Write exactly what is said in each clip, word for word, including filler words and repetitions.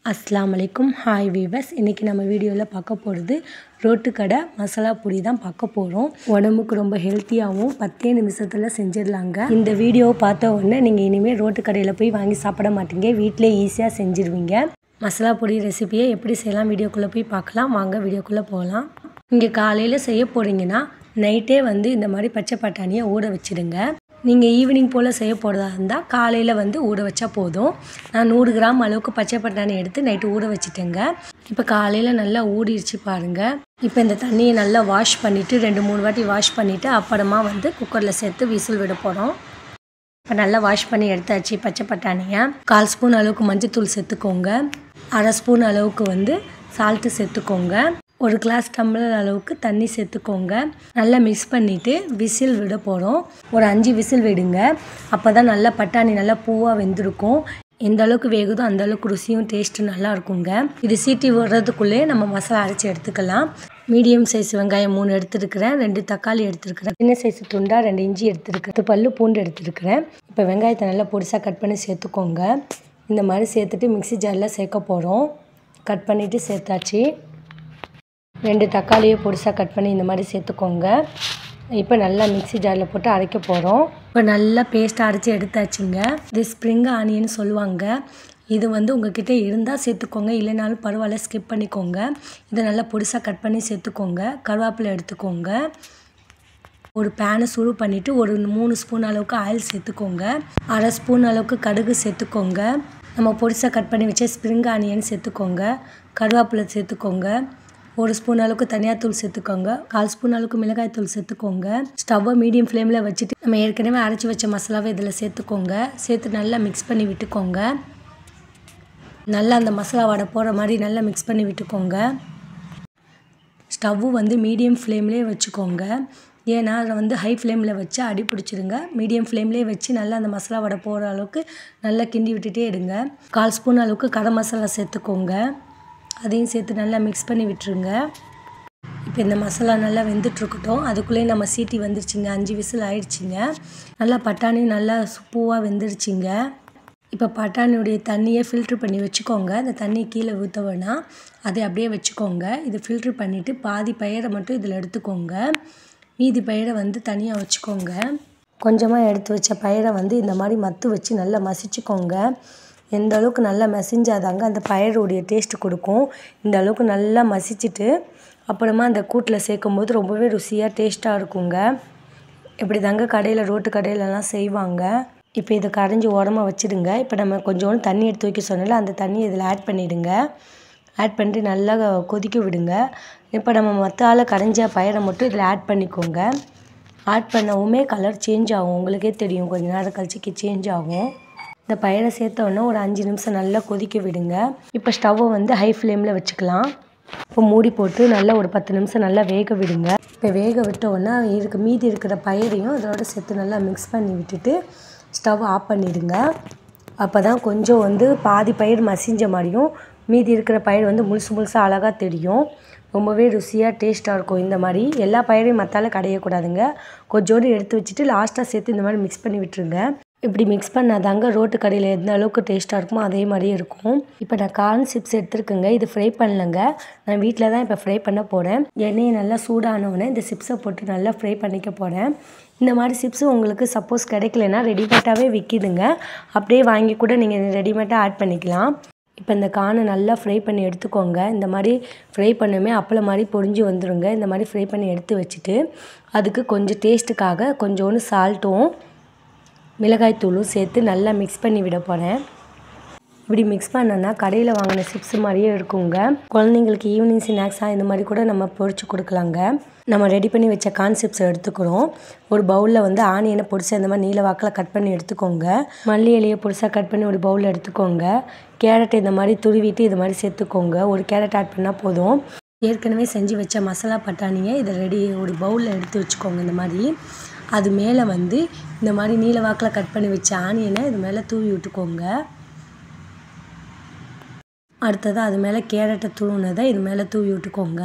அஸ்ஸலாமு அலைக்கும். Hi viewers. இன்றைக்கி நம்ம வீடியோவில் பார்க்க போகிறது ரோட்டு கடை மசாலா பொடி தான் பார்க்க போகிறோம். உடம்புக்கு ரொம்ப ஹெல்த்தியாகவும் பத்தே நிமிஷத்தில் செஞ்சிடலாங்க. இந்த வீடியோவை பார்த்த உடனே நீங்கள் இனிமேல் ரோட்டு கடையில் போய் வாங்கி சாப்பிட மாட்டீங்க, வீட்டிலே ஈஸியாக செஞ்சிருவீங்க. மசாலா பொடி ரெசிபியை எப்படி செய்யலாம் வீடியோக்குள்ளே போய் பார்க்கலாம். வாங்க வீடியோக்குள்ளே போகலாம். இங்கே காலையில் செய்ய போகிறீங்கன்னா நைட்டே வந்து இந்த மாதிரி பச்சை பட்டாணியை ஊற வச்சுடுங்க. நீங்கள் ஈவினிங் போல் செய்ய போகிறதா இருந்தால் காலையில் வந்து ஊற வச்சா போதும். நான் நூறு கிராம் அளவுக்கு பச்சை பட்டாணி எடுத்து நைட்டு ஊற வச்சுட்டேங்க. இப்போ காலையில் நல்லா ஊறிடுச்சு பாருங்கள். இப்போ இந்த தண்ணியை நல்லா வாஷ் பண்ணிவிட்டு ரெண்டு மூணு வாட்டி வாஷ் பண்ணிவிட்டு அப்புறமா வந்து குக்கரில் சேர்த்து விசில் விட போகிறோம். இப்போ நல்லா வாஷ் பண்ணி எடுத்தாச்சு பச்சை பட்டாணியை. கால் ஸ்பூன் அளவுக்கு மஞ்சத்தூள் சேர்த்துக்கோங்க. அரை ஸ்பூன் அளவுக்கு வந்து சால்ட்டு சேர்த்துக்கோங்க. ஒரு கிளாஸ் டம்ளர் அளவுக்கு தண்ணி சேர்த்துக்கோங்க. நல்லா மிக்ஸ் பண்ணிவிட்டு விசில் விட போகிறோம். ஒரு அஞ்சு விசில் விடுங்க. அப்போ தான் நல்லா பட்டாணி நல்லா பூவாக வெந்திருக்கும். எந்த அளவுக்கு வேகுதோ அந்த அளவுக்கு ருசியும் டேஸ்ட்டும் நல்லா இருக்குங்க. இது சீட்டி விடுறதுக்குள்ளே நம்ம மசாலா அரைச்சி எடுத்துக்கலாம். மீடியம் சைஸ் வெங்காயம் மூணு எடுத்துருக்கிறேன். ரெண்டு தக்காளி எடுத்துருக்கிறேன். சின்ன சைஸ் துண்டா ரெண்டு இஞ்சி எடுத்துருக்கிறேன். பல்லு பூண்டு எடுத்துருக்கிறேன். இப்போ வெங்காயத்தை நல்லா பொடிசாக கட் பண்ணி சேர்த்துக்கோங்க. இந்த மாதிரி சேர்த்துட்டு மிக்ஸி ஜாரில் சேர்க்க போகிறோம். கட் பண்ணிவிட்டு சேர்த்தாச்சு. ரெண்டு தக்காளியை பொடிசாக கட் பண்ணி இந்த மாதிரி சேர்த்துக்கோங்க. இப்போ நல்லா மிக்ஸி ஜாரில் போட்டு அரைக்க போகிறோம். இப்போ நல்லா பேஸ்ட் அரைச்சி எடுத்தாச்சுங்க. இது ஸ்ப்ரிங் ஆனியன் சொல்லுவாங்க. இது வந்து உங்ககிட்ட இருந்தால் சேர்த்துக்கோங்க, இல்லைனாலும் பரவாயில்ல ஸ்கிப் பண்ணிக்கோங்க. இதை நல்லா பொடிசாக கட் பண்ணி சேர்த்துக்கோங்க. கருவேப்பிலை எடுத்துக்கோங்க. ஒரு பேனை சூடு பண்ணிவிட்டு ஒரு மூணு ஸ்பூன் அளவுக்கு ஆயில் சேர்த்துக்கோங்க. அரை ஸ்பூன் அளவுக்கு கடுகு சேர்த்துக்கோங்க. நம்ம பொடிசாக கட் பண்ணி வச்ச ஸ்ப்ரிங் ஆனியன் சேர்த்துக்கோங்க. கருவேப்பிலை சேர்த்துக்கோங்க. ஒரு ஸ்பூன் அளவுக்கு தனியாத்தூள் சேர்த்துக்கோங்க. கால் ஸ்பூன் அளவுக்கு மிளகாய் தூள் சேர்த்துக்கோங்க. ஸ்டவ்வை மீடியம் ஃப்ளேமில் வச்சுட்டு நம்ம ஏற்கனவே அரைச்சி வச்ச மசாலாவை இதில் சேர்த்துக்கோங்க. சேர்த்து நல்லா மிக்ஸ் பண்ணி விட்டுக்கோங்க. நல்லா அந்த மசாலா வடை போடுற மாதிரி நல்லா மிக்ஸ் பண்ணி விட்டுக்கோங்க. ஸ்டவ்வு வந்து மீடியம் ஃப்ளேம்லேயே வச்சுக்கோங்க. ஏன்னா அதை வந்து ஹை ஃப்ளேமில் வச்சு அடி பிடிச்சிடுங்க. மீடியம் ஃப்ளேம்லேயே வச்சு நல்லா அந்த மசாலா வடை போடுற அளவுக்கு நல்லா கிண்டி விட்டுட்டே எடுங்க. கால் ஸ்பூன் அளவுக்கு கரம் மசாலா சேர்த்துக்கோங்க. அதையும் சேர்த்து நல்லா மிக்ஸ் பண்ணி விட்டுருங்க. இப்போ இந்த மசாலா நல்லா வெந்துட்டுருக்கட்டும். அதுக்குள்ளேயே நம்ம சீட்டி வந்துருச்சுங்க. அஞ்சு விசில் ஆயிடுச்சிங்க. நல்லா பட்டாணி நல்லா பூவாக வெந்துருச்சிங்க. இப்போ பட்டாணியுடைய தண்ணியை ஃபில்ட்ரு பண்ணி வச்சுக்கோங்க. அந்த தண்ணி கீழே ஊற்ற வேணாம், அதை அப்படியே வச்சுக்கோங்க. இது ஃபில்ட்ரு பண்ணிவிட்டு பாதி பயிரை மட்டும் இதில் எடுத்துக்கோங்க. மீதி பயிரை வந்து தனியாக வச்சுக்கோங்க. கொஞ்சமாக எடுத்து வச்ச பயிரை வந்து இந்த மாதிரி மத்து வச்சு நல்லா மசிச்சுக்கோங்க. எந்த அளவுக்கு நல்லா மசிஞ்சாதாங்க அந்த பயிரோடைய டேஸ்ட்டு கொடுக்கும். இந்த அளவுக்கு நல்லா மசிச்சுட்டு அப்புறமா அந்த கூட்டில் சேர்க்கும் போது ரொம்பவே ருசியாக டேஸ்ட்டாக இருக்குங்க. இப்படி தாங்க கடையில் ரோட்டு கடையிலலாம் செய்வாங்க. இப்போ இதை கரைஞ்சி உரமாக வச்சுடுங்க. இப்போ நம்ம கொஞ்சோண்டு தண்ணி எடுத்து வைக்க சொன்னால அந்த தண்ணி இதில் ஆட் பண்ணிவிடுங்க. ஆட் பண்ணிட்டு நல்லா கொதிக்க விடுங்க. இப்போ நம்ம மற்றால கரைஞ்ச பயிரை மட்டும் இதில் ஆட் பண்ணிக்கோங்க. ஆட் பண்ணவுமே கலர் சேஞ்ச் ஆகும். உங்களுக்கே தெரியும், கொஞ்சம் நேரம் கழிச்சு சேஞ்ச் ஆகும். இந்த பயிரை சேர்த்தோன்னா ஒரு அஞ்சு நிமிஷம் நல்லா கொதிக்க விடுங்க. இப்போ ஸ்டவ்வை வந்து ஹை ஃப்ளேமில் வச்சுக்கலாம். இப்போ மூடி போட்டு நல்லா ஒரு பத்து நிமிஷம் நல்லா வேக விடுங்க. இப்போ வேக விட்டோன்னா இருக்க மீதி இருக்கிற பயிரையும் அதோட சேர்த்து நல்லா மிக்ஸ் பண்ணி விட்டுட்டு ஸ்டவ் ஆஃப் பண்ணிவிடுங்க. அப்போ தான் கொஞ்சம் வந்து பாதி பயிர் மசிஞ்ச மாதிரியும் மீதி இருக்கிற பயிர் வந்து முழுசு முழுசாக அழகாக தெரியும். ரொம்பவே ருசியாக டேஸ்ட்டாக இருக்கும். இந்த மாதிரி எல்லா பயிரையும் மத்தால கடையக்கூடாதுங்க. கொஞ்சோடு எடுத்து வச்சுட்டு லாஸ்ட்டாக சேர்த்து இந்த மாதிரி மிக்ஸ் பண்ணி விட்டுருங்க. இப்படி மிக்ஸ் பண்ணாதாங்க ரோட்டு கடையில் எந்த அளவுக்கு டேஸ்ட்டாக இருக்குமோ அதே மாதிரியே இருக்கும். இப்போ நான் கார்ன் சிப்ஸ் எடுத்துருக்கேங்க. இது ஃப்ரை பண்ணலங்க. நான் வீட்டில் தான் இப்போ ஃப்ரை பண்ண போகிறேன். எண்ணெயை நல்லா சூடானவுடனே இந்த சிப்ஸை போட்டு நல்லா ஃப்ரை பண்ணிக்க போகிறேன். இந்த மாதிரி சிப்ஸு உங்களுக்கு சப்போஸ் கிடைக்கலனா ரெடிமேட்டாகவே விற்கிதுங்க. அப்படியே வாங்கி கூட நீங்கள் ரெடிமேட்டாக ஆட் பண்ணிக்கலாம். இப்போ இந்த கார்னை நல்லா ஃப்ரை பண்ணி எடுத்துக்கோங்க. இந்த மாதிரி ஃப்ரை பண்ணுமே அப்பளம் மாதிரி பொரிஞ்சு வந்துடுங்க. இந்த மாதிரி ஃப்ரை பண்ணி எடுத்து வச்சுட்டு அதுக்கு கொஞ்சம் டேஸ்ட்டுக்காக கொஞ்சோண்டு சால்ட்டும் மிளகாய் தூளும் சேர்த்து நல்லா மிக்ஸ் பண்ணி விட போகிறேன். இப்படி மிக்ஸ் பண்ணோன்னா கடையில் வாங்கின சிப்ஸ் மாதிரியே இருக்குங்க. குழந்தைங்களுக்கு ஈவினிங் ஸ்நாக்ஸாக இந்த மாதிரி கூட நம்ம பொரிச்சு கொடுக்கலாங்க. நம்ம ரெடி பண்ணி வச்ச கார்ன் சிப்ஸ் எடுத்துக்கிறோம். ஒரு பவுலில் வந்து ஆனியனை பொடிசா இந்த மாதிரி நீல வாக்கில் கட் பண்ணி எடுத்துக்கோங்க. மல்லி இலையை பொடிசாக கட் பண்ணி ஒரு பவுலில் எடுத்துக்கோங்க. கேரட் இந்த மாதிரி துருவிட்டு இது மாதிரி சேர்த்துக்கோங்க. ஒரு கேரட் ஆட் பண்ணால் போதும். ஏற்கனவே செஞ்சு வச்ச மசாலா பட்டாணியை இதை ரெடி ஒரு பவுலில் எடுத்து வச்சுக்கோங்க. இந்த மாதிரி அது மேலே வந்து இந்த மாதிரி நீல வாக்கில் கட் பண்ணி வச்ச ஆனியனை இது மேலே தூவி விட்டுக்கோங்க. அடுத்ததாக அது மேலே கேரட்டை தூவினதை இது மேலே தூவி விட்டுக்கோங்க.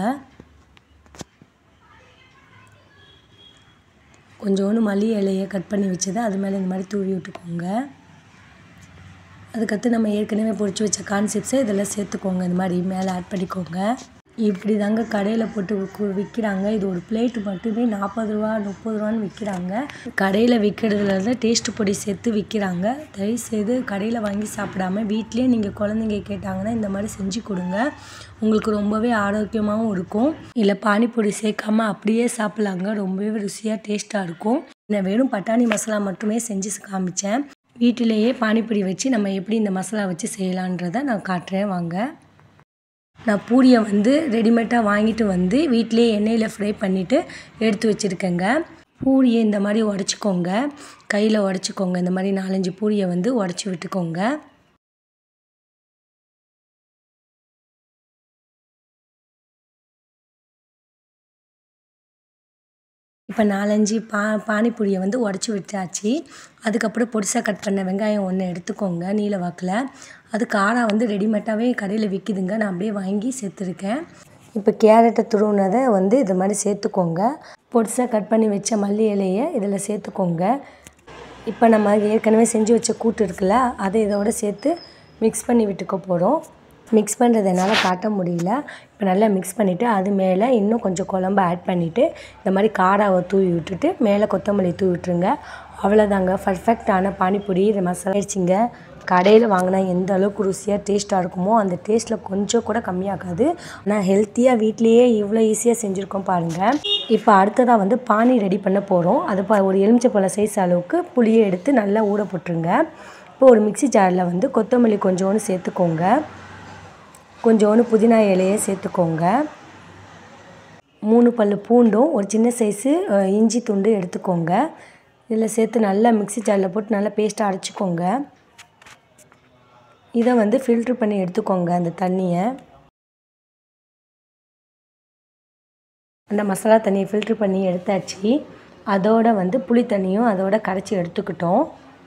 கொஞ்சோண்டு மல்லி இலையை கட் பண்ணி வச்சதை அது மேலே இந்த மாதிரி தூவி விட்டுக்கோங்க. அதுக்கடுத்து நம்ம ஏற்கனவே பொரிச்சு வச்ச கார்ன் சிப்ஸை இதில் சேர்த்துக்கோங்க. இந்த மாதிரி மேலே ஆட் பண்ணிக்கோங்க. இப்படி தாங்க கடையில் போட்டு விற்கிறாங்க. இது ஒரு பிளேட்டு மட்டுமே நாற்பது ரூபா முப்பது ரூபான்னு விற்கிறாங்க. கடையில் விற்கிறதுல தான் டேஸ்ட் பொடி சேர்த்து விற்கிறாங்க. தயவுசெய்து கடையில் வாங்கி சாப்பிடாம வீட்டிலே நீங்கள் குழந்தைங்க கேட்டாங்கன்னா இந்த மாதிரி செஞ்சு கொடுங்க. உங்களுக்கு ரொம்பவே ஆரோக்கியமாகவும் இருக்கும். இல்லை பானிபூரி சேர்க்காம அப்படியே சாப்பிட்லாங்க. ரொம்பவே ருசியாக டேஸ்ட்டாக இருக்கும். நான் வெறும் பட்டாணி மசாலா மட்டுமே செஞ்சு காமிச்சேன். வீட்டிலேயே பானிபூரி வச்சு நம்ம எப்படி இந்த மசாலா வச்சு செய்யலான்றதை நான் காட்டுறேன் வாங்க. நான் பூரியை வந்து ரெடிமேடாக வாங்கிட்டு வந்து வீட்டிலே எண்ணெயில் ஃப்ரை பண்ணிவிட்டு எடுத்து வச்சுருக்கேங்க. பூரியை இந்த மாதிரி உடச்சிக்கோங்க. கையில் உடச்சிக்கோங்க. இந்த மாதிரி நாலஞ்சு பூரியை வந்து உடச்சி விட்டுக்கோங்க. இப்போ நாலஞ்சு பா பானிபூரியை வந்து உடச்சி விட்டாச்சு. அதுக்கப்புறம் பொடிசாக கட் பண்ண வெங்காயம் ஒன்று எடுத்துக்கோங்க நீல வாக்கில். அது காரம் வந்து ரெடிமேடாகவே கடையில் விற்கிதுங்க. நான் அப்படியே வாங்கி சேர்த்துருக்கேன். இப்போ கேரட்டை துருவினதை வந்து இது மாதிரி சேர்த்துக்கோங்க. பொடிசாக கட் பண்ணி வச்ச மல்லி இலையை இதில் சேர்த்துக்கோங்க. இப்போ நம்ம ஏற்கனவே செஞ்சு வச்ச கூட்டு இருக்குல்ல, அதை இதோட சேர்த்து மிக்ஸ் பண்ணி விட்டுக்க போகிறோம். மிக்ஸ் பண்ணுறது என்னால் காட்ட முடியல. இப்போ நல்லா மிக்ஸ் பண்ணிவிட்டு அது மேலே இன்னும் கொஞ்சம் குழம்பு ஆட் பண்ணிவிட்டு இந்த மாதிரி காராவை தூவி விட்டுட்டு மேலே கொத்தமல்லி தூவி விட்டுருங்க. அவ்வளோதாங்க பர்ஃபெக்டான பானிபூரி மசாலா ஆயிடுச்சிங்க. கடையில் வாங்கினா எந்த அளவுக்கு ருசியாக டேஸ்ட்டாக இருக்குமோ அந்த டேஸ்ட்டில் கொஞ்சம் கூட கம்மியாகாது. ஆனால் ஹெல்த்தியாக வீட்லேயே இவ்வளோ ஈஸியாக செஞ்சுருக்கோம் பாருங்கள். இப்போ அடுத்ததாக வந்து பானி ரெடி பண்ண போகிறோம். அது ஒரு எலுமிச்சைப்பழ சைஸ் அளவுக்கு புளியை எடுத்து நல்லா ஊற போட்டுருங்க. இப்போ ஒரு மிக்சி ஜாரில் வந்து கொத்தமல்லி கொஞ்சோன்னு சேர்த்துக்கோங்க. கொஞ்சோண்டு புதினா இலையை சேர்த்துக்கோங்க. மூணு பல் பூண்டும் ஒரு சின்ன சைஸு இஞ்சி துண்டு எடுத்துக்கோங்க. இதில் சேர்த்து நல்லா மிக்சி ஜாரில் போட்டு நல்லா பேஸ்ட்டாக அரைச்சிக்கோங்க. இதை வந்து ஃபில்ட்ரு பண்ணி எடுத்துக்கோங்க. அந்த தண்ணியை அந்த மசாலா தண்ணியை ஃபில்ட்ரு பண்ணி எடுத்தாச்சு. அதோட வந்து புளி தண்ணியும் அதோட கரைச்சி எடுத்துக்கிட்டோம்.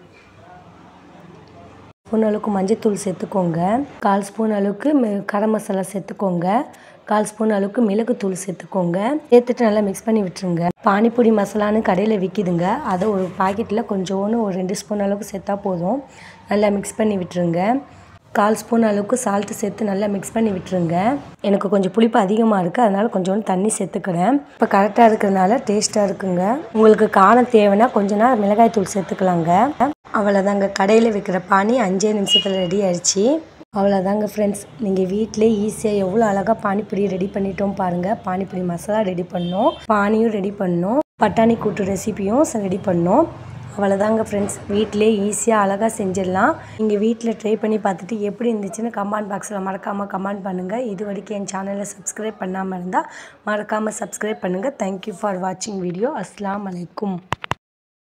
ஸ்பூன் அளவுக்கு மஞ்சத்தூள் சேர்த்துக்கோங்க. கால் ஸ்பூன் அளவுக்கு கரம் மசாலா சேர்த்துக்கோங்க. கால் ஸ்பூன் அளவுக்கு மிளகுத்தூள் சேர்த்துக்கோங்க. சேர்த்துட்டு நல்லா மிக்ஸ் பண்ணி விட்டுருங்க. பானிபூரி மசாலான்னு கடையில் விற்கிதுங்க. அதை ஒரு பாக்கெட்டில் கொஞ்சோன்னு ஒரு ரெண்டு ஸ்பூன் அளவுக்கு சேர்த்தா போதும். நல்லா மிக்ஸ் பண்ணி விட்டுருங்க. கால் ஸ்பூன் அளவுக்கு சால்ட்டு சேர்த்து நல்லா மிக்ஸ் பண்ணி விட்டுருங்க. எனக்கு கொஞ்சம் புளிப்பு அதிகமாக இருக்குது, அதனால் கொஞ்சோண்டு தண்ணி சேர்த்துக்கிறேன். இப்போ கரெக்டாக இருக்கிறதுனால டேஸ்ட்டாக இருக்குங்க. உங்களுக்கு காரம் தேவைன்னா கொஞ்ச நேரம் மிளகாய் தூள் சேர்த்துக்கலாங்க. அவ்வளோதாங்க, கடையில் விற்கிற பானி அஞ்சே நிமிஷத்தில் ரெடி ஆயிடுச்சு. அவ்வளோதாங்க ஃப்ரெண்ட்ஸ், நீங்கள் வீட்டிலே ஈஸியாக எவ்வளோ அழகாக பானிபூரி ரெடி பண்ணிட்டோம் பாருங்கள். பானிபூரி மசாலா ரெடி பண்ணோம், பானியும் ரெடி பண்ணோம், பட்டாணி கூட்டு ரெசிபியும் ரெடி பண்ணோம். அவ்வளோதாங்க ஃப்ரெண்ட்ஸ், வீட்டிலே ஈஸியாக அழகாக செஞ்சிடலாம். நீங்கள் வீட்டில் ட்ரை பண்ணி பார்த்துட்டு எப்படி இருந்துச்சுன்னு கமெண்ட் பாக்ஸில் மறக்காமல் கமெண்ட் பண்ணுங்கள். இது வரைக்கும் என் சேனலை சப்ஸ்கிரைப் பண்ணாமல் இருந்தால் மறக்காமல் சப்ஸ்கிரைப் பண்ணுங்கள். தேங்க்யூ ஃபார் வாட்சிங் வீடியோ. அஸ்ஸலாமு அலைக்கும்.